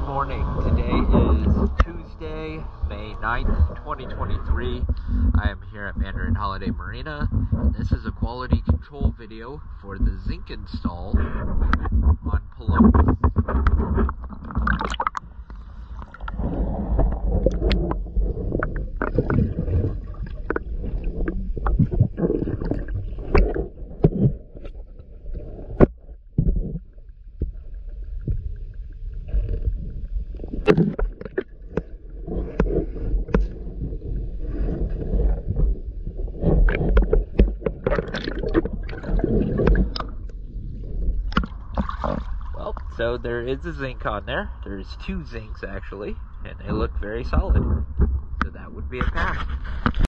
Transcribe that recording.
morning. Today is Tuesday, May 9th, 2023. I am here at Mandarin Holiday Marina, and this is a quality control video for the zinc install on Paloma. So there is a zinc on there. There's two zincs actually, and they look very solid. So that would be a pass.